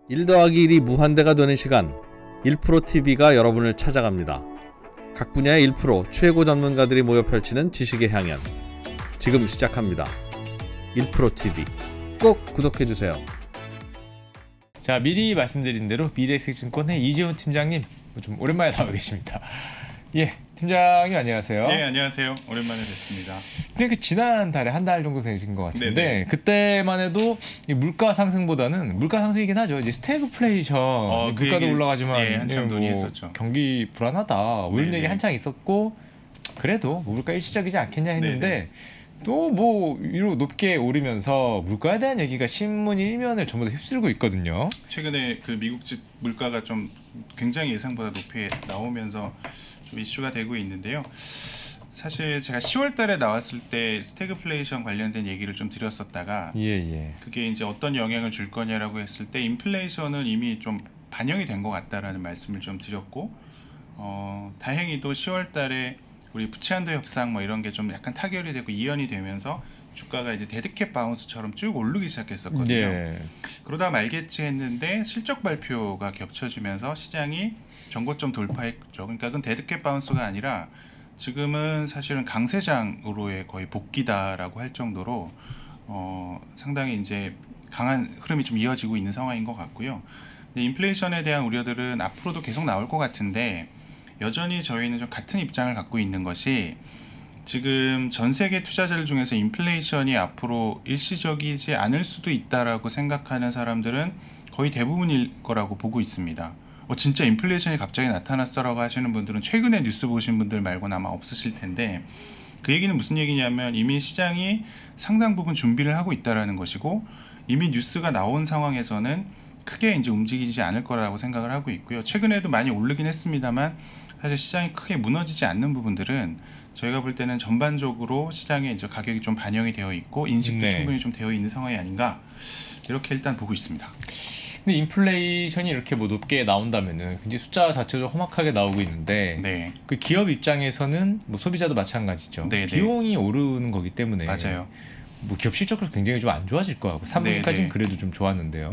1 더하기 1이 무한대가 되는 시간 1프로TV가 여러분을 찾아갑니다. 각 분야의 1프로 최고 전문가들이 모여 펼치는 지식의 향연 지금 시작합니다. 1프로TV 꼭 구독해주세요. 자, 미리 말씀드린 대로 미래에셋증권의 이재훈 팀장님 좀 오랜만에 나와 계십니다. 예, 팀장님 안녕하세요. 네, 안녕하세요. 오랜만에 뵙습니다. 근데 그 지난달에 한 달 정도 되신 것 같은데 네네. 그때만 해도 이 물가 상승보다는 물가 상승이긴 하죠. 이제 스태그플레이션 물가도 올라가지만 네, 한참 논의했었죠. 경기 불안하다 뭐 이런 얘기 한창 있었고 그래도 물가 일시적이지 않겠냐 했는데 네네. 또 뭐 위로 높게 오르면서 물가에 대한 얘기가 신문 일면을 전부 다 휩쓸고 있거든요. 최근에 그 미국집 물가가 좀 굉장히 예상보다 높이 나오면서 좀 이슈가 되고 있는데요. 사실 제가 10월 달에 나왔을 때 스태그플레이션 관련된 얘기를 좀 드렸었다가 그게 이제 어떤 영향을 줄 거냐라고 했을 때 인플레이션은 이미 좀 반영이 된 것 같다라는 말씀을 좀 드렸고 다행히도 10월 달에 우리 부채한도 협상 뭐 이런 게 좀 약간 타결이 되고 이연이 되면서 주가가 이제 데드캣 바운스처럼 쭉 오르기 시작했었거든요. 그러다 말겠지 했는데 실적 발표가 겹쳐지면서 시장이 전고점 돌파했죠. 그러니까 그건 데드캣 바운스가 아니라 지금은 사실은 강세장으로의 거의 복귀다라고 할 정도로 상당히 이제 강한 흐름이 좀 이어지고 있는 상황인 것 같고요. 근데 인플레이션에 대한 우려들은 앞으로도 계속 나올 것 같은데 여전히 저희는 좀 같은 입장을 갖고 있는 것이 지금 전 세계 투자자들 중에서 인플레이션이 앞으로 일시적이지 않을 수도 있다라고 생각하는 사람들은 거의 대부분일 거라고 보고 있습니다. 진짜 인플레이션이 갑자기 나타났어라고 하시는 분들은 최근에 뉴스 보신 분들 말고는 아마 없으실 텐데 그 얘기는 무슨 얘기냐면 이미 시장이 상당 부분 준비를 하고 있다라는 것이고 이미 뉴스가 나온 상황에서는 크게 이제 움직이지 않을 거라고 생각을 하고 있고요. 최근에도 많이 오르긴 했습니다만 사실 시장이 크게 무너지지 않는 부분들은 저희가 볼 때는 전반적으로 시장에 이제 가격이 좀 반영이 되어 있고 인식도 충분히 좀 되어 있는 상황이 아닌가 이렇게 일단 보고 있습니다. 근데 인플레이션이 이렇게 뭐 높게 나온다면은 굉장히 숫자 자체도 험악하게 나오고 있는데 그 기업 입장에서는 뭐 소비자도 마찬가지죠. 비용이 오르는 거기 때문에 맞아요. 뭐 기업 실적도 굉장히 좀 안 좋아질 거고 3분기까지는 그래도 좀 좋았는데요.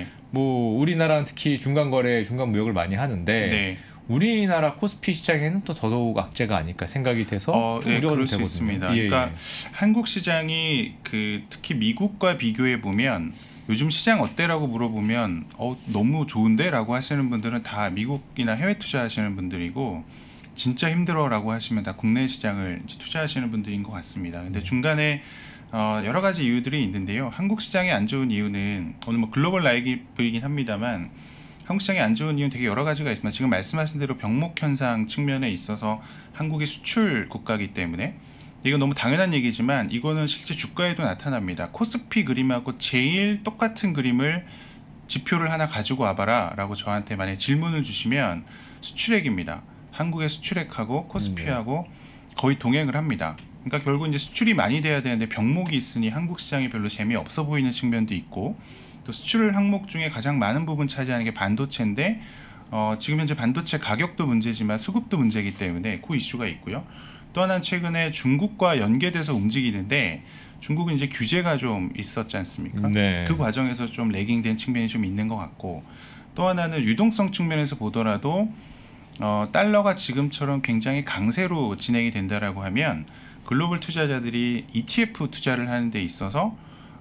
뭐 우리나라는 특히 중간 거래, 중간 무역을 많이 하는데 우리나라 코스피 시장에는 또 더더욱 악재가 아닐까 생각이 돼서 좀 우려가 그럴 수 되거든요. 있습니다. 그러니까 한국 시장이 그 특히 미국과 비교해 보면 요즘 시장 어때라고 물어보면 너무 좋은데라고 하시는 분들은 다 미국이나 해외 투자하시는 분들이고 진짜 힘들어라고 하시면 다 국내 시장을 투자하시는 분들인 것 같습니다. 근데 중간에 여러 가지 이유들이 있는데요. 한국 시장이 안 좋은 이유는 오늘 뭐 글로벌 라이브이긴 합니다만 한국 시장이 안 좋은 이유는 되게 여러 가지가 있습니다. 지금 말씀하신 대로 병목 현상 측면에 있어서 한국이 수출 국가이기 때문에 이건 너무 당연한 얘기지만 이거는 실제 주가에도 나타납니다. 코스피 그림하고 제일 똑같은 그림을 지표를 하나 가지고 와봐라 라고 저한테 만약에 질문을 주시면 수출액입니다. 한국의 수출액하고 코스피하고 거의 동행을 합니다. 그러니까 결국 이제 수출이 많이 돼야 되는데 병목이 있으니 한국 시장이 별로 재미없어 보이는 측면도 있고 또 수출 항목 중에 가장 많은 부분 차지하는 게 반도체인데 지금 현재 반도체 가격도 문제지만 수급도 문제이기 때문에 그 이슈가 있고요. 또 하나는 최근에 중국과 연계돼서 움직이는데 중국은 이제 규제가 좀 있었지 않습니까? 그 과정에서 좀 레깅된 측면이 좀 있는 것 같고 또 하나는 유동성 측면에서 보더라도 달러가 지금처럼 굉장히 강세로 진행이 된다라고 하면 글로벌 투자자들이 ETF 투자를 하는 데 있어서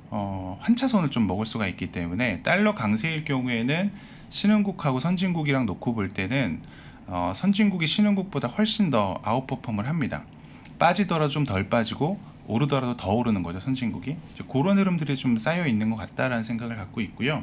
환차손을 좀 먹을 수가 있기 때문에 달러 강세일 경우에는 신흥국하고 선진국이랑 놓고 볼 때는 선진국이 신흥국보다 훨씬 더 아웃퍼폼을 합니다. 빠지더라도 좀 덜 빠지고 오르더라도 더 오르는 거죠. 선진국이 그런 흐름들이 좀 쌓여 있는 것 같다라는 생각을 갖고 있고요.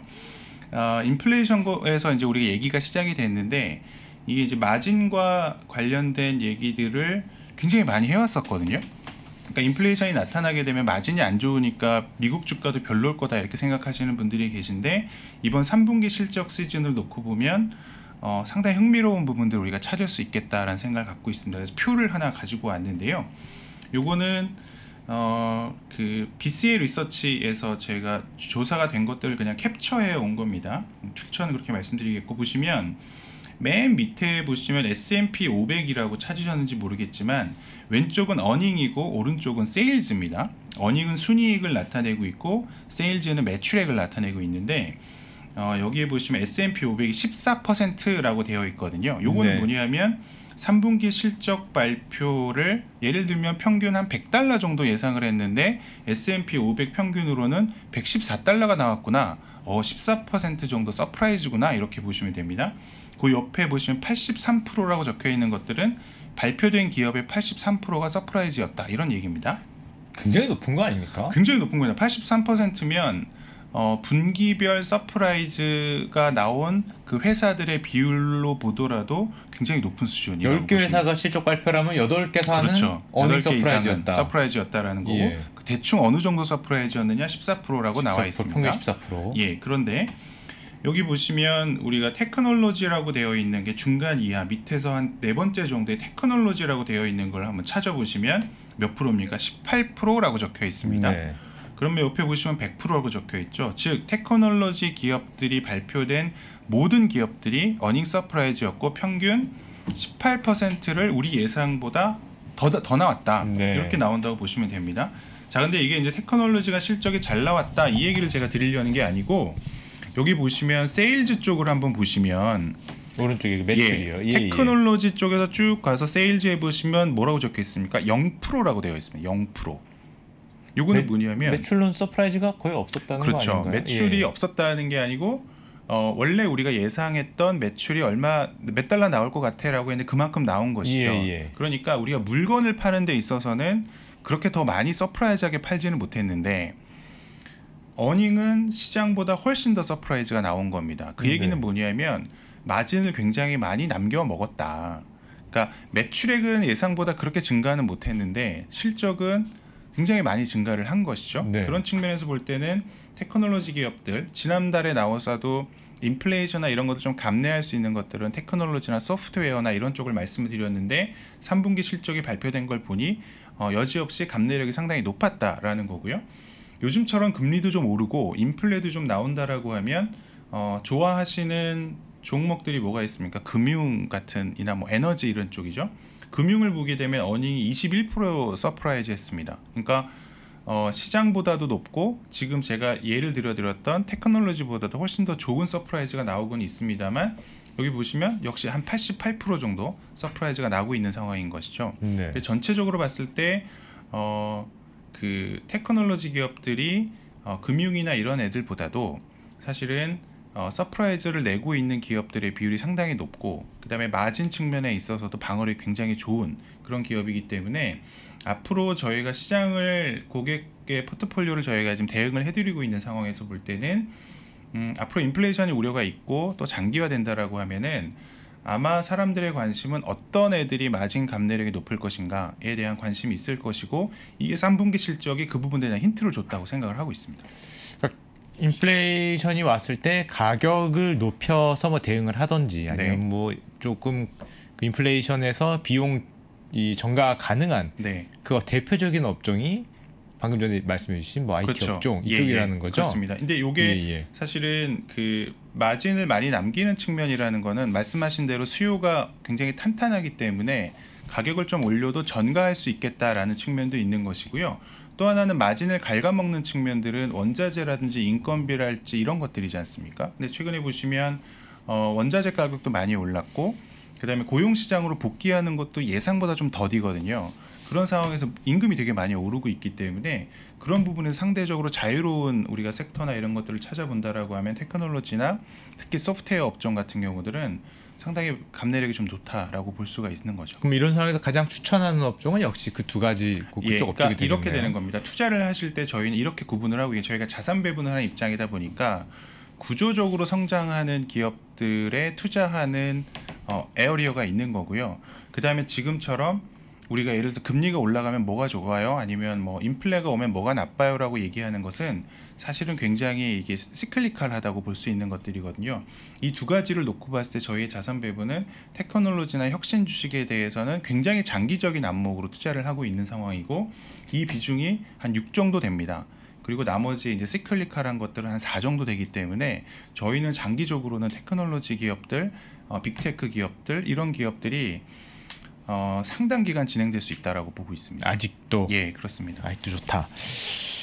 인플레이션에서 이제 우리가 얘기가 시작이 됐는데 이게 이제 마진과 관련된 얘기들을 굉장히 많이 해왔었거든요. 그러니까 인플레이션이 나타나게 되면 마진이 안 좋으니까 미국 주가도 별로일 거다 이렇게 생각하시는 분들이 계신데 이번 3분기 실적 시즌을 놓고 보면 상당히 흥미로운 부분들을 우리가 찾을 수 있겠다라는 생각을 갖고 있습니다. 그래서 표를 하나 가지고 왔는데요. 요거는 그 BCA 리서치에서 제가 조사가 된 것들을 그냥 캡처해 온 겁니다. 추천은 그렇게 말씀드리겠고 보시면 맨 밑에 보시면 S&P 500이라고 찾으셨는지 모르겠지만 왼쪽은 어닝이고 오른쪽은 세일즈입니다. 어닝은 순이익을 나타내고 있고 세일즈는 매출액을 나타내고 있는데 여기에 보시면 S&P 500이 14%라고 되어 있거든요. 요거는 뭐냐면 3분기 실적 발표를 예를 들면 평균 한 $100 정도 예상을 했는데 S&P 500 평균으로는 $114가 나왔구나. 14% 정도 서프라이즈구나, 이렇게 보시면 됩니다. 그 옆에 보시면 83%라고 적혀 있는 것들은 발표된 기업의 83%가 서프라이즈였다, 이런 얘기입니다. 굉장히 높은 거 아닙니까? 굉장히 높은 거예요. 83%면 분기별 서프라이즈가 나온 그 회사들의 비율로 보더라도 굉장히 높은 수준이라고 10개 회사가 실적 발표라면 8개사는 그렇죠. 어닝 서프라이즈였다. 서프라이즈였다라는 거고, 예. 대충 어느 정도 서프라이즈였느냐 14%라고 14%, 나와 있습니다. 평균 14%. 예, 그런데 여기 보시면 우리가 테크놀로지라고 되어 있는 게 중간 이하 밑에서 한 4번째 정도의 테크놀로지라고 되어 있는 걸 한번 찾아보시면 몇 프로입니까? 18%라고 적혀 있습니다. 네. 그러면 옆에 보시면 100%라고 적혀 있죠. 즉 테크놀로지 기업들이 발표된 모든 기업들이 어닝 서프라이즈였고 평균 18%를 우리 예상보다 더 나왔다. 네. 이렇게 나온다고 보시면 됩니다. 자, 근데 이게 이제 테크놀로지가 실적이 잘 나왔다, 이 얘기를 제가 드리려는 게 아니고, 여기 보시면 세일즈 쪽을 한번 보시면 오른쪽에 매출이요. 예, 테크놀로지 쪽에서 쭉 가서 세일즈에 보시면 뭐라고 적혀 있습니까? 0%라고 되어 있습니다. 0%. 요거는 뭐냐면 매출론 서프라이즈가 거의 없었다는 그렇죠. 거 아닌가요? 매출이 없었다는 게 아니고 원래 우리가 예상했던 매출이 몇 달러 나올 것 같아라고 했는데 그만큼 나온 것이죠. 그러니까 우리가 물건을 파는 데 있어서는 그렇게 더 많이 서프라이즈하게 팔지는 못했는데 어닝은 시장보다 훨씬 더 서프라이즈가 나온 겁니다. 그 얘기는 뭐냐면 마진을 굉장히 많이 남겨 먹었다. 그러니까 매출액은 예상보다 그렇게 증가는 못했는데 실적은 굉장히 많이 증가를 한 것이죠. 그런 측면에서 볼 때는 테크놀로지 기업들, 지난달에 나와서도 인플레이션이나 이런 것도 좀 감내할 수 있는 것들은 테크놀로지나 소프트웨어나 이런 쪽을 말씀을 드렸는데 3분기 실적이 발표된 걸 보니 여지없이 감내력이 상당히 높았다라는 거고요. 요즘처럼 금리도 좀 오르고 인플레도 좀 나온다라고 하면 좋아하시는 종목들이 뭐가 있습니까? 금융 같은 이나 뭐 에너지 이런 쪽이죠. 금융을 보게 되면 어닝이 21% 서프라이즈 했습니다. 그러니까 시장보다도 높고 지금 제가 예를 들어드렸던 테크놀로지보다도 훨씬 더 좋은 서프라이즈가 나오곤 있습니다만 여기 보시면 역시 한 88% 정도 서프라이즈가 나오고 있는 상황인 것이죠. 전체적으로 봤을 때 그 테크놀로지 기업들이 금융이나 이런 애들보다도 사실은 서프라이즈를 내고 있는 기업들의 비율이 상당히 높고 그 다음에 마진 측면에 있어서도 방어력이 굉장히 좋은 그런 기업이기 때문에 앞으로 저희가 시장을 고객의 포트폴리오를 저희가 지금 대응을 해드리고 있는 상황에서 볼 때는 앞으로 인플레이션이 우려가 있고 또 장기화된다라고 하면은 아마 사람들의 관심은 어떤 애들이 마진 감내력이 높을 것인가에 대한 관심이 있을 것이고 이게 3분기 실적이 그 부분에 대한 힌트를 줬다고 생각을 하고 있습니다. 인플레이션이 왔을 때 가격을 높여서 뭐 대응을 하든지 아니면 뭐 조금 그 인플레이션에서 비용 이 전가 가능한 그 대표적인 업종이 방금 전에 말씀해 주신 뭐 IT 업종 이쪽이라는 거죠. 그렇습니다. 근데 이게 사실은 그 마진을 많이 남기는 측면이라는 거는 말씀하신 대로 수요가 굉장히 탄탄하기 때문에 가격을 좀 올려도 전가할 수 있겠다라는 측면도 있는 것이고요. 또 하나는 마진을 갉아먹는 측면들은 원자재라든지 인건비랄지 이런 것들이지 않습니까? 근데 최근에 보시면 원자재 가격도 많이 올랐고 그 다음에 고용시장으로 복귀하는 것도 예상보다 좀 더디거든요. 그런 상황에서 임금이 되게 많이 오르고 있기 때문에 그런 부분은 상대적으로 자유로운 우리가 섹터나 이런 것들을 찾아본다라고 하면 테크놀로지나 특히 소프트웨어 업종 같은 경우들은 상당히 감내력이 좀 좋다라고 볼 수가 있는 거죠. 그럼 이런 상황에서 가장 추천하는 업종은 역시 그 두 가지 그쪽 업종이 되겠네요. 이렇게 되는 겁니다. 투자를 하실 때 저희는 이렇게 구분을 하고 저희가 자산 배분을 하는 입장이다 보니까 구조적으로 성장하는 기업들에 투자하는 에어리어가 있는 거고요. 그 다음에 지금처럼 우리가 예를 들어서 금리가 올라가면 뭐가 좋아요? 아니면 뭐 인플레가 오면 뭐가 나빠요라고 얘기하는 것은 사실은 굉장히 이게 시클리컬하다고 볼 수 있는 것들이거든요. 이 두 가지를 놓고 봤을 때 저희의 자산 배분은 테크놀로지나 혁신 주식에 대해서는 굉장히 장기적인 안목으로 투자를 하고 있는 상황이고 이 비중이 한 6 정도 됩니다. 그리고 나머지 이제 시클리컬한 것들은 한 4 정도 되기 때문에 저희는 장기적으로는 테크놀로지 기업들, 빅테크 기업들 이런 기업들이 상당 기간 진행될 수 있다라고 보고 있습니다. 아직도? 예, 그렇습니다. 아직도 좋다.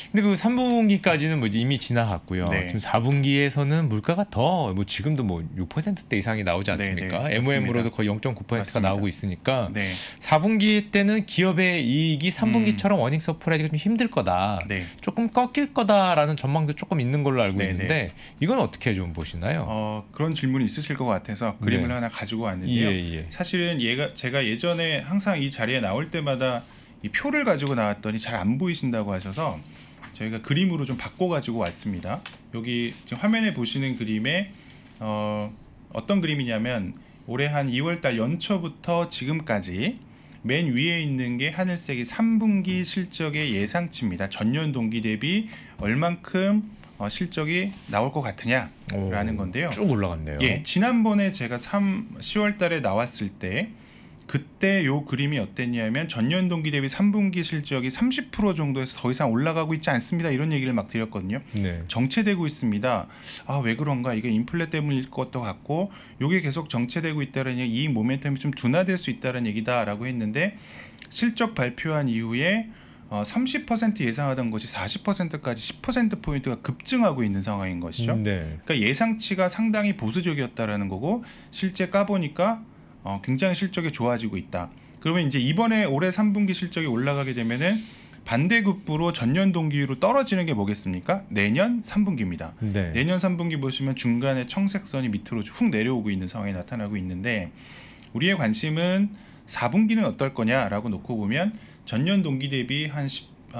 근데 그 3분기까지는 뭐 이미 지나갔고요. 네. 지금 4분기에서는 물가가 더 뭐 지금도 뭐 6%대 이상이 나오지 않습니까? MOM으로도 거의 0.9%가 맞습니다. 나오고 있으니까 네. 4분기 때는 기업의 이익이 3분기처럼 어닝 서프라이즈가 좀 힘들 거다. 네. 조금 꺾일 거다라는 전망도 조금 있는 걸로 알고 네, 있는데 이건 어떻게 좀 보시나요? 그런 질문이 있으실 것 같아서 그림을 네. 하나 가지고 왔는데요. 예. 사실은 제가 예전에 항상 이 자리에 나올 때마다 이 표를 가지고 나왔더니 잘 안 보이신다고 하셔서 저희가 그림으로 좀 바꿔 가지고 왔습니다. 여기 지금 화면에 보시는 그림에 어떤 그림이냐면 올해 한 2월달 연초부터 지금까지 맨 위에 있는 게 하늘색이 3분기 실적의 예상치입니다. 전년 동기 대비 얼만큼 실적이 나올 것 같으냐라는 건데요. 쭉 올라갔네요. 예, 지난번에 제가 10월달에 나왔을 때 그때 요 그림이 어땠냐면 전년 동기 대비 3분기 실적이 30% 정도에서 더 이상 올라가고 있지 않습니다. 이런 얘기를 막 드렸거든요. 네. 정체되고 있습니다. 왜 그런가? 이게 인플레 때문일 것도 같고 이게 계속 정체되고 있다는 얘기, 이 모멘텀이 좀 둔화될 수 있다는 얘기다라고 했는데 실적 발표한 이후에 30% 예상하던 것이 40%까지 10%포인트가 급증하고 있는 상황인 것이죠. 네. 그러니까 예상치가 상당히 보수적이었다라는 거고 실제 까보니까 굉장히 실적이 좋아지고 있다. 그러면 이제 이번에 올해 3분기 실적이 올라가게 되면은 반대급부로 전년 동기로 떨어지는 게 뭐겠습니까? 내년 3분기입니다. 네. 내년 3분기 보시면 중간에 청색선이 밑으로 훅 내려오고 있는 상황이 나타나고 있는데 우리의 관심은 4분기는 어떨 거냐라고 놓고 보면 전년 동기 대비 한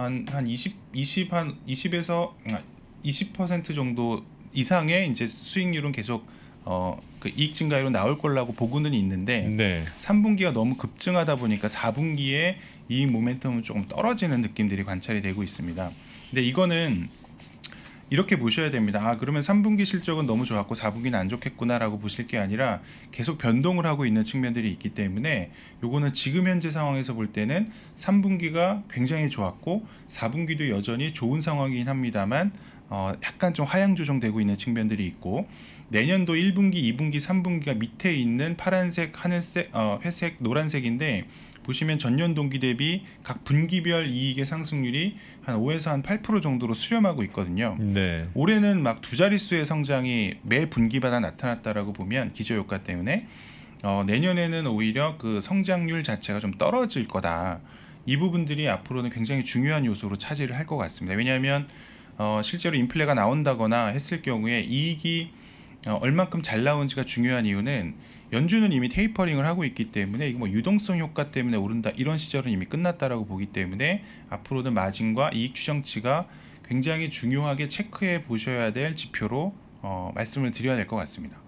20에서 20% 정도 이상의 이제 수익률은 계속 그 이익 증가율은 나올 거라고 보고는 있는데 네. 3분기가 너무 급증하다 보니까 4분기에 이익 모멘텀은 조금 떨어지는 느낌들이 관찰이 되고 있습니다. 근데 이거는 이렇게 보셔야 됩니다. 그러면 3분기 실적은 너무 좋았고 4분기는 안 좋겠구나라고 보실 게 아니라 계속 변동을 하고 있는 측면들이 있기 때문에 요거는 지금 현재 상황에서 볼 때는 3분기가 굉장히 좋았고 4분기도 여전히 좋은 상황이긴 합니다만 약간 좀 하향 조정되고 있는 측면들이 있고 내년도 1분기, 2분기, 3분기가 밑에 있는 파란색, 하늘색, 회색, 노란색인데 보시면 전년 동기 대비 각 분기별 이익의 상승률이 한 5에서 한 8% 정도로 수렴하고 있거든요. 네. 올해는 막 두 자릿수의 성장이 매 분기마다 나타났다라고 보면 기저효과 때문에 내년에는 오히려 그 성장률 자체가 좀 떨어질 거다. 이 부분들이 앞으로는 굉장히 중요한 요소로 차지를 할 것 같습니다. 왜냐하면 실제로 인플레가 나온다거나 했을 경우에 이익이 얼만큼 잘 나오는지가 중요한 이유는 연준은 이미 테이퍼링을 하고 있기 때문에 이거 뭐 유동성 효과 때문에 오른다 이런 시절은 이미 끝났다라고 보기 때문에 앞으로는 마진과 이익 추정치가 굉장히 중요하게 체크해 보셔야 될 지표로 말씀을 드려야 될 것 같습니다.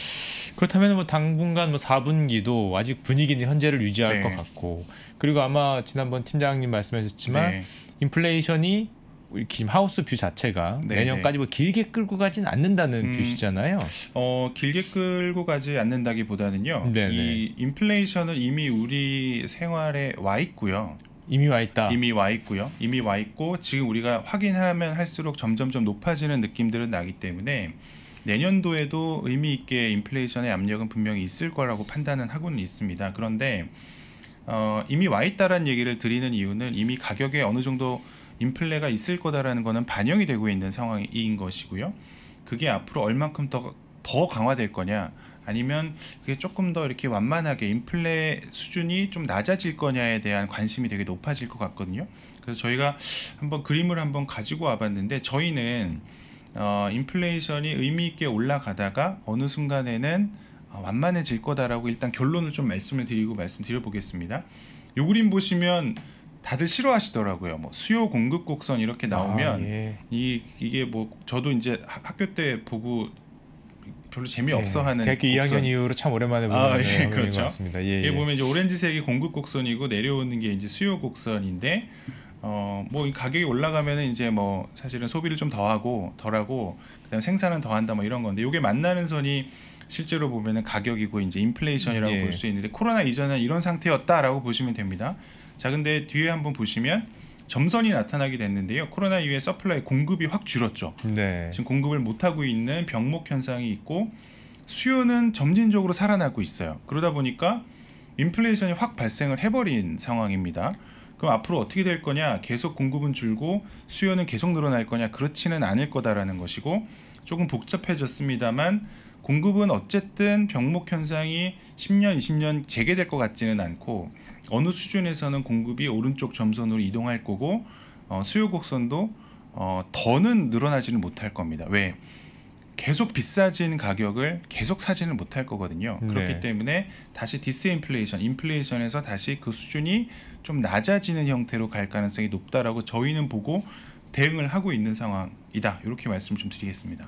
그렇다면 뭐 당분간 뭐 4분기도 아직 분위기는 현재를 유지할 네. 것 같고 그리고 아마 지난번 팀장님 말씀하셨지만 네. 인플레이션이 지금 하우스 뷰 자체가 네, 내년까지 뭐 길게 끌고 가진 않는다는 뷰시잖아요. 길게 끌고 가지 않는다기보다는요. 네네. 이 인플레이션은 이미 우리 생활에 와 있고요. 이미 와 있다. 이미 와 있고 지금 우리가 확인하면 할수록 점점점 높아지는 느낌들은 나기 때문에 내년도에도 의미 있게 인플레이션의 압력은 분명히 있을 거라고 판단은 하고는 있습니다. 그런데 이미 와 있다라는 얘기를 드리는 이유는 이미 가격에 어느 정도 인플레가 있을 거다라는 거는 반영이 되고 있는 상황인 것이고요. 그게 앞으로 얼만큼 더 강화될 거냐 아니면 그게 조금 더 이렇게 완만하게 인플레 수준이 좀 낮아질 거냐에 대한 관심이 되게 높아질 것 같거든요. 그래서 저희가 한번 그림을 한번 가지고 와봤는데 저희는 인플레이션이 의미 있게 올라가다가 어느 순간에는 완만해질 거다라고 일단 결론을 좀 말씀드려 보겠습니다. 요 그림 보시면 다들 싫어하시더라고요. 뭐 수요 공급 곡선 이렇게 나오면 예. 이게 뭐 저도 이제 학교 때 보고 별로 재미없어 하는 대학교 2학년 이후로 참 오랜만에 보는 예, 그런 것 같습니다. 이게 보면 이제 오렌지색이 공급 곡선이고 내려오는 게 이제 수요 곡선인데 뭐 이 가격이 올라가면은 이제 뭐 사실은 소비를 좀 덜하고 그다음에 생산은 더한다 뭐 이런 건데 이게 만나는 선이 실제로 보면은 가격이고 이제 인플레이션이라고 볼 수 있는데 코로나 이전은 이런 상태였다라고 보시면 됩니다. 자, 근데 뒤에 한번 보시면 점선이 나타나게 됐는데요. 코로나 이후에 서플라이 공급이 확 줄었죠. 네. 지금 공급을 못하고 있는 병목 현상이 있고 수요는 점진적으로 살아나고 있어요. 그러다 보니까 인플레이션이 확 발생을 해버린 상황입니다. 그럼 앞으로 어떻게 될 거냐? 계속 공급은 줄고 수요는 계속 늘어날 거냐? 그렇지는 않을 거다라는 것이고, 조금 복잡해졌습니다만 공급은 어쨌든 병목 현상이 10년, 20년 재개될 것 같지는 않고 어느 수준에서는 공급이 오른쪽 점선으로 이동할 거고 수요 곡선도 더는 늘어나지는 못할 겁니다. 왜? 계속 비싸진 가격을 계속 사지는 못할 거거든요. 그렇기 때문에 다시 디스인플레이션, 인플레이션에서 다시 그 수준이 좀 낮아지는 형태로 갈 가능성이 높다라고 저희는 보고 대응을 하고 있는 상황이다. 이렇게 말씀을 좀 드리겠습니다.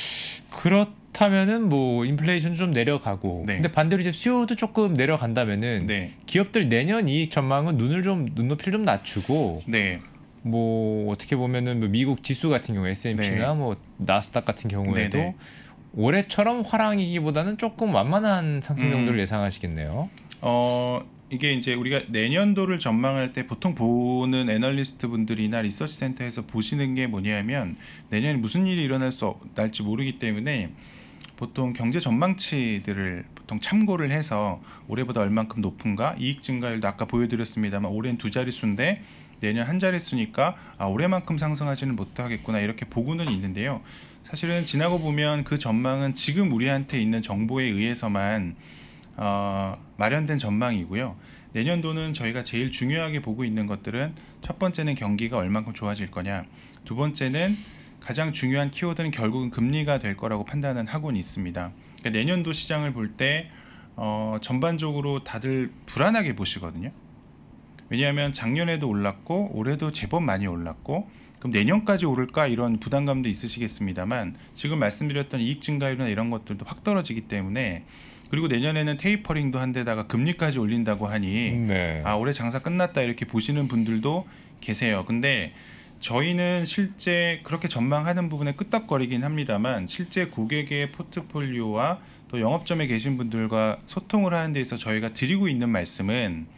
그렇다면은 뭐 인플레이션 좀 내려가고, 근데 반대로 이제 수요도 조금 내려간다면은 기업들 내년 이익 전망은 눈높이를 좀 낮추고, 뭐 어떻게 보면은 뭐 미국 지수 같은 경우 S&P나 뭐 나스닥 같은 경우에도 올해처럼 화랑이기보다는 조금 완만한 상승 정도를 예상하시겠네요. 이게 이제 우리가 내년도를 전망할 때 보통 보는 애널리스트 분들이나 리서치 센터에서 보시는 게 뭐냐면 내년에 무슨 일이 날지 모르기 때문에 보통 경제 전망치들을 보통 참고를 해서 올해보다 얼만큼 높은가, 이익 증가율도 아까 보여드렸습니다만 올해는 2자릿수인데 내년 1자릿수니까 올해만큼 상승하지는 못하겠구나, 이렇게 보고는 있는데요. 사실은 지나고 보면 그 전망은 지금 우리한테 있는 정보에 의해서만 마련된 전망이고요. 내년도는 저희가 제일 중요하게 보고 있는 것들은 첫 번째는 경기가 얼만큼 좋아질 거냐, 두 번째는 가장 중요한 키워드는 결국은 금리가 될 거라고 판단은 하고는 있습니다. 그러니까 내년도 시장을 볼 때 전반적으로 다들 불안하게 보시거든요. 왜냐하면 작년에도 올랐고 올해도 제법 많이 올랐고, 그럼 내년까지 오를까, 이런 부담감도 있으시겠습니다만 지금 말씀드렸던 이익 증가율이나 이런 것들도 확 떨어지기 때문에, 그리고 내년에는 테이퍼링도 한 데다가 금리까지 올린다고 하니 올해 장사 끝났다 이렇게 보시는 분들도 계세요. 근데 저희는 실제 그렇게 전망하는 부분에 끄떡거리긴 합니다만 실제 고객의 포트폴리오와 또 영업점에 계신 분들과 소통을 하는 데 있어서 저희가 드리고 있는 말씀은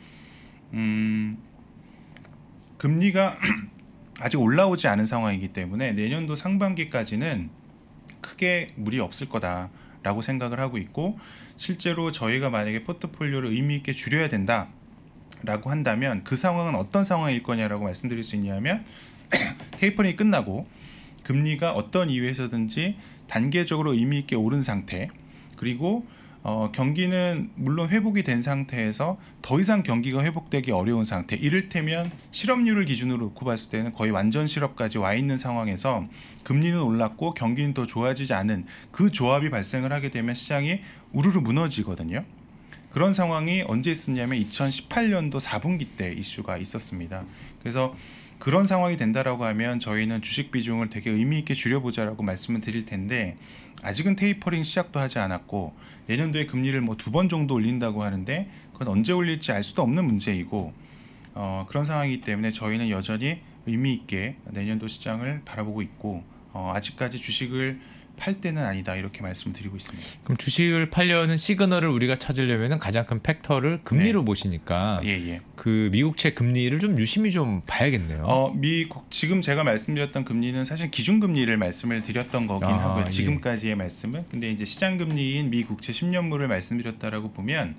금리가 아직 올라오지 않은 상황이기 때문에 내년도 상반기까지는 크게 무리 없을 거다라고 생각을 하고 있고, 실제로 저희가 만약에 포트폴리오를 의미 있게 줄여야 된다라고 한다면 그 상황은 어떤 상황일 거냐라고 말씀드릴 수 있냐면 테이퍼링이 끝나고 금리가 어떤 이유에서든지 단계적으로 의미 있게 오른 상태, 그리고 경기는 물론 회복이 된 상태에서 더 이상 경기가 회복되기 어려운 상태, 이를테면 실업률을 기준으로 놓고 봤을 때는 거의 완전 실업까지 와 있는 상황에서 금리는 올랐고 경기는 더 좋아지지 않은 그 조합이 발생을 하게 되면 시장이 우르르 무너지거든요. 그런 상황이 언제 있었냐면 2018년도 4분기 때 이슈가 있었습니다. 그래서 그런 상황이 된다라고 하면 저희는 주식 비중을 되게 의미 있게 줄여보자라고 말씀을 드릴 텐데, 아직은 테이퍼링 시작도 하지 않았고 내년도에 금리를 뭐 2번 정도 올린다고 하는데 그건 언제 올릴지 알 수도 없는 문제이고, 그런 상황이기 때문에 저희는 여전히 의미 있게 내년도 시장을 바라보고 있고 아직까지 주식을 팔 때는 아니다, 이렇게 말씀드리고 있습니다. 그럼 주식을 팔려는 시그널을 우리가 찾으려면 가장 큰 팩터를 금리로 보시니까 그 미국채 금리를 좀 유심히 좀 봐야겠네요. 지금 제가 말씀드렸던 금리는 사실 기준금리를 말씀을 드렸던 거긴 하고요. 지금까지의 말씀은. 근데 이제 시장금리인 미국채 10년물을 말씀드렸다라고 보면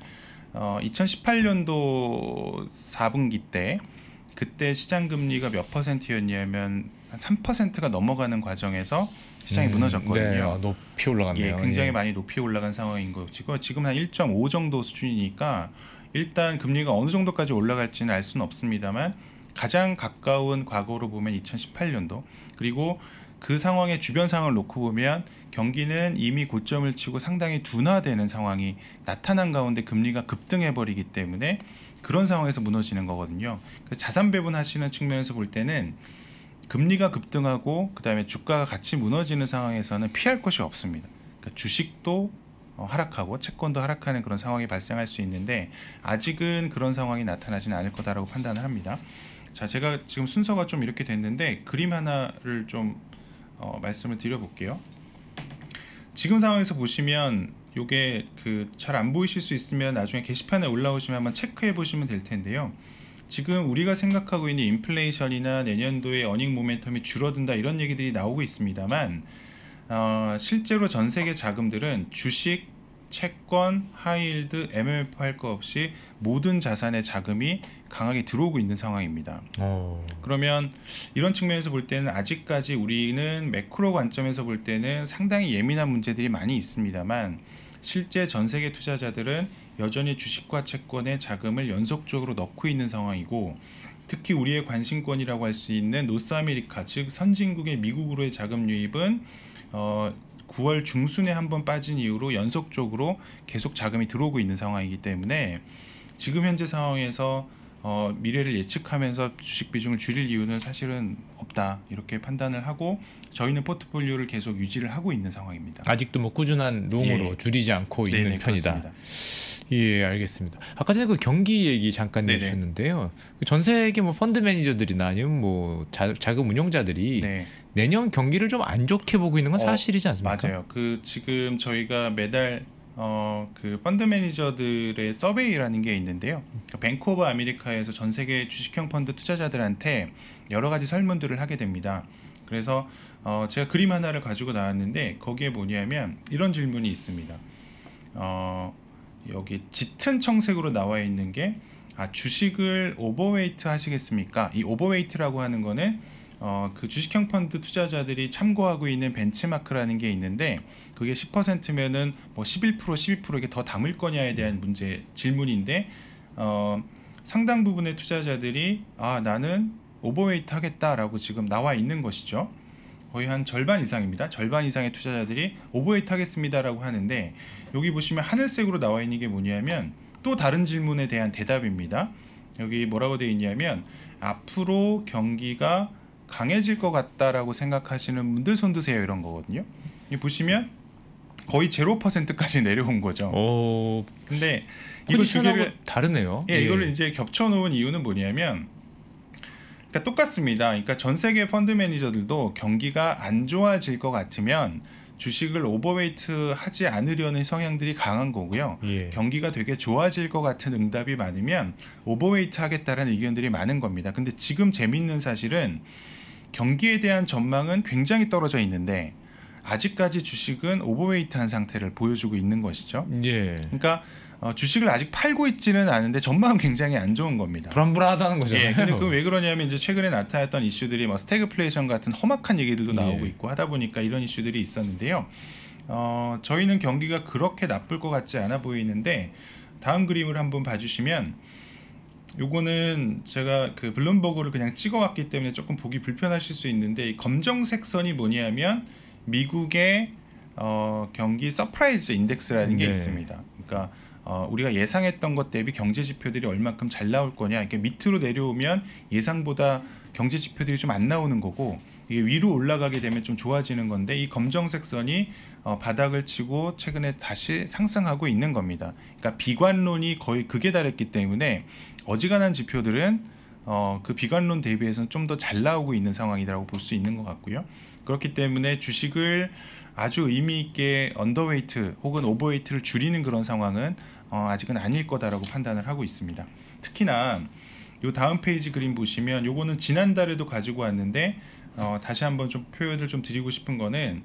2018년도 4분기 때 그때 시장금리가 몇 %였냐면 한 3%가 넘어가는 과정에서 시장이 무너졌거든요. 높이 올라갔네요. 굉장히 많이 높이 올라간 상황인 거고, 지금 한 1.5 정도 수준이니까 일단 금리가 어느 정도까지 올라갈지는 알 수는 없습니다만 가장 가까운 과거로 보면 2018년도, 그리고 그 상황의 주변 상황을 놓고 보면 경기는 이미 고점을 치고 상당히 둔화되는 상황이 나타난 가운데 금리가 급등해버리기 때문에 그런 상황에서 무너지는 거거든요. 자산 배분하시는 측면에서 볼 때는 금리가 급등하고 그 다음에 주가가 같이 무너지는 상황에서는 피할 것이 없습니다. 그러니까 주식도 하락하고 채권도 하락하는 그런 상황이 발생할 수 있는데 아직은 그런 상황이 나타나지는 않을 거다라고 판단을 합니다. 자, 제가 지금 순서가 좀 이렇게 됐는데 그림 하나를 좀 말씀을 드려볼게요. 지금 상황에서 보시면 요게 잘 안 보이실 수 있으면 나중에 게시판에 올라오시면 한번 체크해 보시면 될 텐데요. 지금 우리가 생각하고 있는 인플레이션이나 내년도에 어닝 모멘텀이 줄어든다 이런 얘기들이 나오고 있습니다만 실제로 전 세계 자금들은 주식, 채권, 하이힐드, MMF 할 거 없이 모든 자산의 자금이 강하게 들어오고 있는 상황입니다. 그러면 이런 측면에서 볼 때는 아직까지 우리는 매크로 관점에서 볼 때는 상당히 예민한 문제들이 많이 있습니다만 실제 전 세계 투자자들은 여전히 주식과 채권에 자금을 연속적으로 넣고 있는 상황이고 특히 우리의 관심권이라고 할 수 있는 노스아메리카 즉 선진국의 미국으로의 자금 유입은 9월 중순에 한번 빠진 이후로 연속적으로 계속 자금이 들어오고 있는 상황이기 때문에 지금 현재 상황에서 미래를 예측하면서 주식 비중을 줄일 이유는 사실은 없다 이렇게 판단을 하고 저희는 포트폴리오를 계속 유지를 하고 있는 상황입니다. 아직도 뭐 꾸준한 롱으로 줄이지 않고 있는 네네, 편이다. 그렇습니다. 예, 알겠습니다. 아까 전에 그 경기 얘기 잠깐 해주셨는데요. 전 세계 뭐 펀드 매니저들이나 아니면 뭐 자금 운용자들이 내년 경기를 좀 안 좋게 보고 있는 건 사실이지 않습니까? 맞아요. 지금 저희가 매달 그 펀드 매니저들의 서베이라는 게 있는데요. 뱅크 오브 아메리카에서 전 세계 주식형 펀드 투자자들한테 여러 가지 설문들을 하게 됩니다. 그래서 제가 그림 하나를 가지고 나왔는데 거기에 뭐냐면 이런 질문이 있습니다. 여기 짙은 청색으로 나와 있는 게 주식을 오버웨이트 하시겠습니까? 이 오버웨이트라고 하는 거는 그 주식형 펀드 투자자들이 참고하고 있는 벤치마크라는 게 있는데 그게 10%면은 뭐 11%, 12% 이게 더 담을 거냐에 대한 질문인데 상당 부분의 투자자들이 나는 오버웨이트 하겠다라고 지금 나와 있는 것이죠. 거의 한 절반 이상입니다. 절반 이상의 투자자들이 오버웨이트 하겠습니다라고 하는데 여기 보시면 하늘색으로 나와 있는 게 뭐냐면 또 다른 질문에 대한 대답입니다. 여기 뭐라고 되어 있냐면 앞으로 경기가 강해질 것 같다라고 생각하시는 분들 손 드세요 이런 거거든요. 이 보시면 거의 0%까지 내려온 거죠. 근데 이거 두 개를 다르네요. 이거를 이제 겹쳐 놓은 이유는 뭐냐면 그러니까 똑같습니다. 그러니까 전 세계 펀드 매니저들도 경기가 안 좋아질 것 같으면 주식을 오버웨이트 하지 않으려는 성향들이 강한 거고요. 경기가 되게 좋아질 것 같은 응답이 많으면 오버웨이트 하겠다는 의견들이 많은 겁니다. 근데 지금 재밌는 사실은 경기에 대한 전망은 굉장히 떨어져 있는데 아직까지 주식은 오버웨이트한 상태를 보여주고 있는 것이죠. 그러니까 주식을 아직 팔고 있지는 않은데 전망은 굉장히 안 좋은 겁니다. 불안불안하다는 거잖아요. 근데 그 왜 그러냐면 이제 최근에 나타났던 이슈들이 뭐 스태그플레이션 같은 험악한 얘기들도 나오고 있고 하다 보니까 이런 이슈들이 있었는데요. 저희는 경기가 그렇게 나쁠 것 같지 않아 보이는데 다음 그림을 한번 봐주시면 요거는 제가 그 블룸버그를 그냥 찍어왔기 때문에 조금 보기 불편하실 수 있는데 이 검정색 선이 뭐냐면 미국의 경기 서프라이즈 인덱스라는 게 있습니다. 그러니까 우리가 예상했던 것 대비 경제 지표들이 얼마큼 잘 나올 거냐 이렇게 밑으로 내려오면 예상보다 경제 지표들이 좀 안 나오는 거고 이게 위로 올라가게 되면 좀 좋아지는 건데 이 검정색 선이 바닥을 치고 최근에 다시 상승하고 있는 겁니다. 그러니까 비관론이 거의 극에 달했기 때문에 어지간한 지표들은 그 비관론 대비해서는 좀 더 잘 나오고 있는 상황이라고 볼 수 있는 것 같고요. 그렇기 때문에 주식을 아주 의미 있게 언더웨이트 혹은 오버웨이트를 줄이는 그런 상황은 아직은 아닐 거다라고 판단을 하고 있습니다. 특히나 요 다음 페이지 그림 보시면 요거는 지난달에도 가지고 왔는데 다시 한번 좀 표현을 좀 드리고 싶은 거는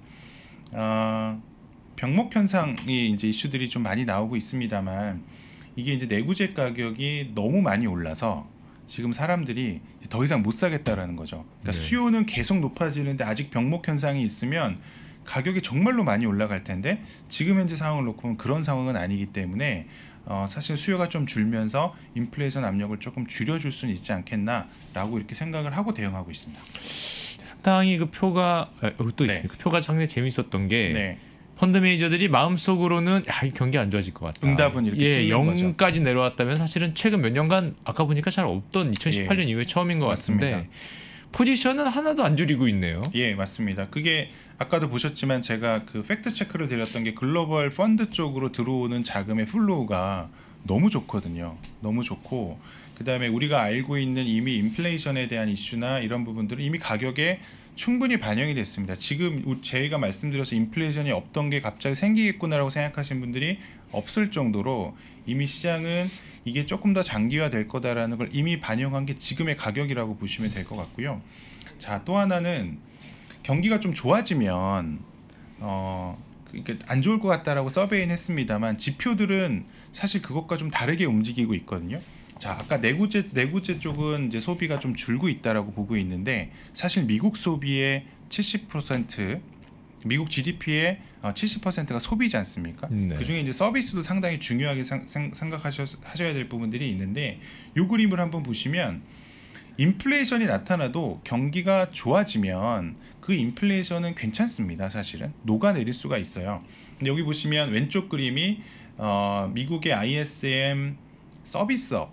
병목 현상이 이제 이슈들이 좀 많이 나오고 있습니다만 이게 이제 내구재 가격이 너무 많이 올라서 지금 사람들이 더 이상 못 사겠다라는 거죠. 그러니까 수요는 계속 높아지는데 아직 병목 현상이 있으면 가격이 정말로 많이 올라갈 텐데 지금 현재 상황을 놓고 보면 그런 상황은 아니기 때문에 사실 수요가 좀 줄면서 인플레이션 압력을 조금 줄여줄 수는 있지 않겠나라고 이렇게 생각을 하고 대응하고 있습니다. 상당히 그 표가 또 있습니다. 표가 상당히 재밌었던 게 펀드 매니저들이 마음속으로는 이 경기 안 좋아질 것 같다. 응답은 이렇게 0까지 내려왔다면 사실은 최근 몇 년간 아까 보니까 잘 없던 2018년 이후에 처음인 것 같습니다. 포지션은 하나도 안 줄이고 있네요. 맞습니다. 그게 아까도 보셨지만 제가 그 팩트 체크를 드렸던 게 글로벌 펀드 쪽으로 들어오는 자금의 플로우가 너무 좋거든요. 너무 좋고 그다음에 우리가 알고 있는 이미 인플레이션에 대한 이슈나 이런 부분들은 이미 가격에 충분히 반영이 됐습니다. 지금 저희가 말씀드려서 인플레이션이 없던 게 갑자기 생기겠구나라고 생각하시는 분들이 없을 정도로 이미 시장은 이게 조금 더 장기화될 거다라는 걸 이미 반영한 게 지금의 가격이라고 보시면 될 것 같고요. 자, 또 하나는 경기가 좀 좋아지면 그러니까 안 좋을 것 같다라고 서베이는 했습니다만 지표들은 사실 그것과 좀 다르게 움직이고 있거든요. 자, 아까 내구재 쪽은 이제 소비가 좀 줄고 있다라고 보고 있는데 사실 미국 소비의 70%, 미국 GDP의 70%가 소비지 않습니까? 네. 그중에 이제 서비스도 상당히 중요하게 생각하셔야 될 부분들이 있는데 이 그림을 한번 보시면 인플레이션이 나타나도 경기가 좋아지면 그 인플레이션은 괜찮습니다. 사실은 녹아내릴 수가 있어요. 근데 여기 보시면 왼쪽 그림이 미국의 ISM 서비스업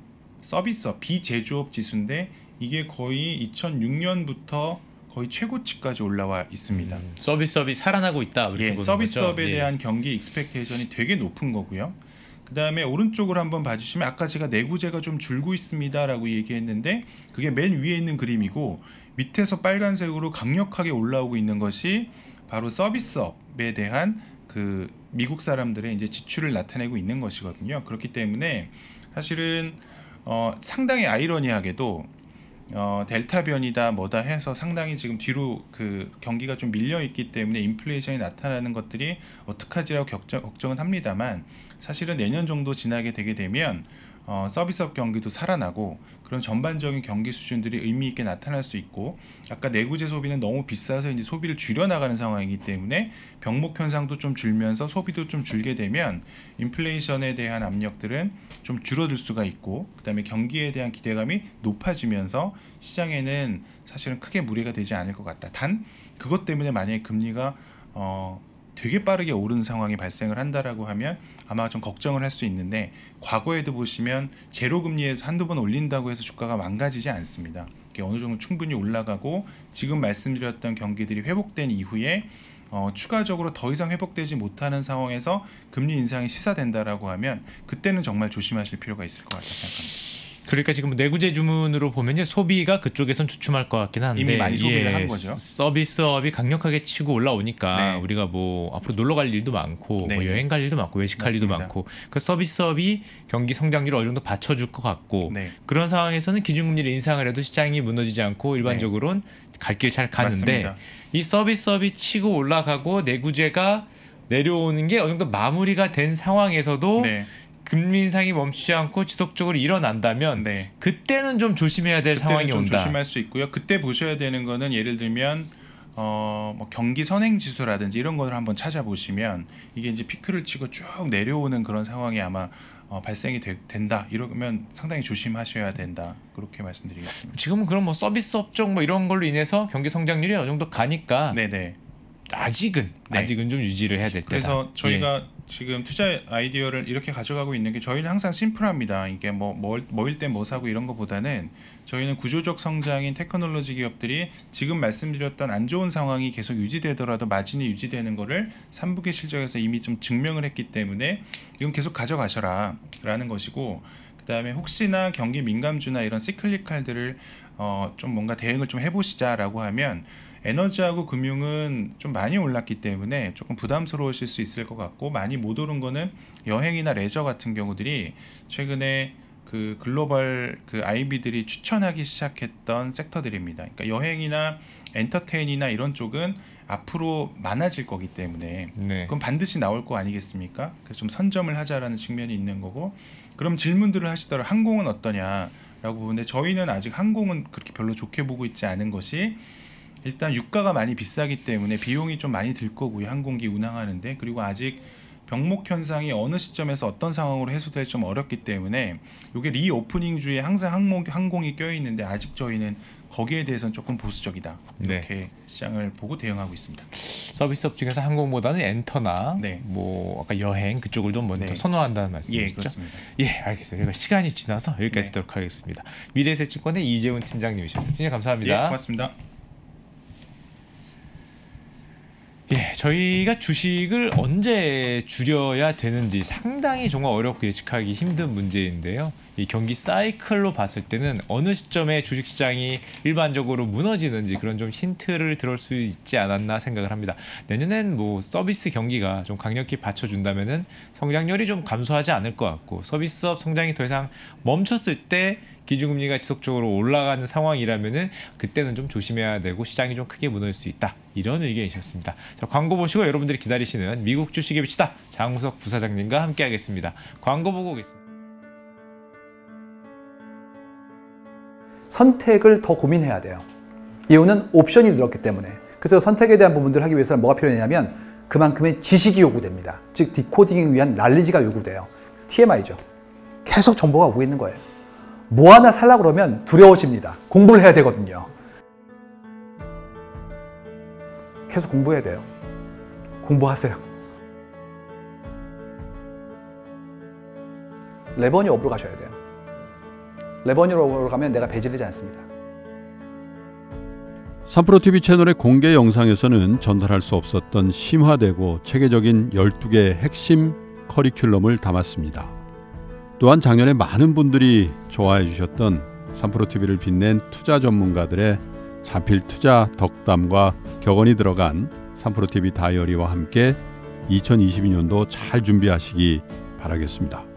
비제조업 지수인데 이게 거의 2006년부터 거의 최고치까지 올라와 있습니다. 서비스업이 살아나고 있다. 예, 서비스업에 대한 경기 익스펙테이션이 되게 높은 거고요. 그 다음에 오른쪽으로 한번 봐주시면 아까 제가 내구재가 좀 줄고 있습니다라고 얘기했는데 그게 맨 위에 있는 그림이고 밑에서 빨간색으로 강력하게 올라오고 있는 것이 바로 서비스업에 대한 그 미국 사람들의 이제 지출을 나타내고 있는 것이거든요. 그렇기 때문에 사실은 상당히 아이러니하게도 델타 변이다 뭐다 해서 상당히 지금 뒤로 그 경기가 좀 밀려 있기 때문에 인플레이션이 나타나는 것들이 어떡하지라고 걱정은 합니다만 사실은 내년 정도 지나게 되게 되면 서비스업 경기도 살아나고 그런 전반적인 경기 수준들이 의미 있게 나타날 수 있고 아까 내구재 소비는 너무 비싸서 이제 소비를 줄여나가는 상황이기 때문에 병목 현상도 좀 줄면서 소비도 좀 줄게 되면 인플레이션에 대한 압력들은 좀 줄어들 수가 있고 그다음에 경기에 대한 기대감이 높아지면서 시장에는 사실은 크게 무리가 되지 않을 것 같다. 단 그것 때문에 만약에 금리가 되게 빠르게 오르는 상황이 발생을 한다라고 하면 아마 좀 걱정을 할 수 있는데 과거에도 보시면 제로금리에서 한두 번 올린다고 해서 주가가 망가지지 않습니다. 어느 정도 충분히 올라가고 지금 말씀드렸던 경기들이 회복된 이후에 추가적으로 더 이상 회복되지 못하는 상황에서 금리 인상이 시사된다라고 하면 그때는 정말 조심하실 필요가 있을 것 같다 생각합니다. 그러니까 지금 내구재 주문으로 보면 이제 소비가 그쪽에선 주춤할 것 같긴 한데 이미 많이 소비를 한 거죠. 서비스업이 강력하게 치고 올라오니까 우리가 뭐 앞으로 놀러 갈 일도 많고 뭐 여행 갈 일도 많고 외식할 일도 많고 그 서비스업이 경기 성장률을 어느 정도 받쳐줄 것 같고 그런 상황에서는 기준금리를 인상을 해도 시장이 무너지지 않고 일반적으로는 갈 길 잘 가는데 맞습니다. 이 서비스업이 치고 올라가고 내구재가 내려오는 게 어느 정도 마무리가 된 상황에서도 금리 인상이 멈추지 않고 지속적으로 일어난다면 그때는 좀 조심해야 될 상황이 좀 온다. 조심할 수 있고요. 그때 보셔야 되는 거는 예를 들면 뭐 경기 선행 지수라든지 이런 거를 한번 찾아보시면 이게 이제 피크를 치고 쭉 내려오는 그런 상황이 아마 발생이 된다. 이러면 상당히 조심하셔야 된다. 그렇게 말씀드리겠습니다. 지금은 그럼 뭐 서비스 업종 뭐 이런 걸로 인해서 경기 성장률이 어느 정도 가니까 아직은 좀 유지를 해야 될 때다. 그래서 저희가 지금 투자 아이디어를 이렇게 가져가고 있는 게 저희는 항상 심플합니다. 이게 뭐일 때 뭐 사고 이런 것보다는 저희는 구조적 성장인 테크놀로지 기업들이 지금 말씀드렸던 안 좋은 상황이 계속 유지되더라도 마진이 유지되는 거를 3분기 실적에서 이미 좀 증명을 했기 때문에 이건 계속 가져가셔라 라는 것이고 그다음에 혹시나 경기 민감주나 이런 시클리칼들을 좀 뭔가 대응을 좀 해보시자라고 하면 에너지하고 금융은 좀 많이 올랐기 때문에 조금 부담스러우실 수 있을 것 같고 많이 못 오른 거는 여행이나 레저 같은 경우들이 최근에 그 글로벌 그 IB들이 추천하기 시작했던 섹터들입니다. 그러니까 여행이나 엔터테인이나 이런 쪽은 앞으로 많아질 거기 때문에 그럼 반드시 나올 거 아니겠습니까? 그래서 좀 선점을 하자라는 측면이 있는 거고 그럼 질문들을 하시더라. 항공은 어떠냐라고 보는데 저희는 아직 항공은 그렇게 별로 좋게 보고 있지 않은 것이 일단 유가가 많이 비싸기 때문에 비용이 좀 많이 들 거고요. 항공기 운항하는데 그리고 아직 병목 현상이 어느 시점에서 어떤 상황으로 해소될지 좀 어렵기 때문에 이게 리오프닝 주에 항상 항공이 껴있는데 아직 저희는 거기에 대해서는 조금 보수적이다. 이렇게 시장을 보고 대응하고 있습니다. 서비스업 중에서 항공보다는 엔터나 뭐 아까 여행 그쪽을 좀 먼저 선호한다는 말씀이시죠? 그렇습니다. 알겠습니다. 저희가 시간이 지나서 여기까지 하도록 하겠습니다. 미래에셋증권의 이재훈 팀장님이셨습니다. 팀장 감사합니다. 고맙습니다. 저희가 주식을 언제 줄여야 되는지 상당히 정말 어렵고 예측하기 힘든 문제인데요. 이 경기 사이클로 봤을 때는 어느 시점에 주식시장이 일반적으로 무너지는지 그런 좀 힌트를 들을 수 있지 않았나 생각을 합니다. 내년엔 뭐 서비스 경기가 좀 강력히 받쳐준다면은 성장률이 좀 감소하지 않을 것 같고 서비스업 성장이 더 이상 멈췄을 때 기준금리가 지속적으로 올라가는 상황이라면은 그때는 좀 조심해야 되고 시장이 좀 크게 무너질 수 있다. 이런 의견이셨습니다. 자, 광고 보시고 여러분들이 기다리시는 미국 주식의 빛이다. 장우석 부사장님과 함께하겠습니다. 광고 보고 오겠습니다. 선택을 더 고민해야 돼요. 이유는 옵션이 늘었기 때문에. 그래서 선택에 대한 부분들을 하기 위해서는 뭐가 필요하냐면 그만큼의 지식이 요구됩니다. 즉 디코딩을 위한 날리지가 요구돼요. TMI죠. 계속 정보가 오고 있는 거예요. 뭐 하나 살려고 그러면 두려워집니다. 공부를 해야 되거든요. 계속 공부해야 돼요. 공부하세요. 레버니업으로 가셔야 돼요. 레버니업으로 가면 내가 배제되지 않습니다. 3프로TV 채널의 공개 영상에서는 전달할 수 없었던 심화되고 체계적인 12개의 핵심 커리큘럼을 담았습니다. 또한 작년에 많은 분들이 좋아해 주셨던 3프로TV를 빛낸 투자 전문가들의 자필 투자 덕담과 격언이 들어간 3프로TV 다이어리와 함께 2022년도 잘 준비하시기 바라겠습니다.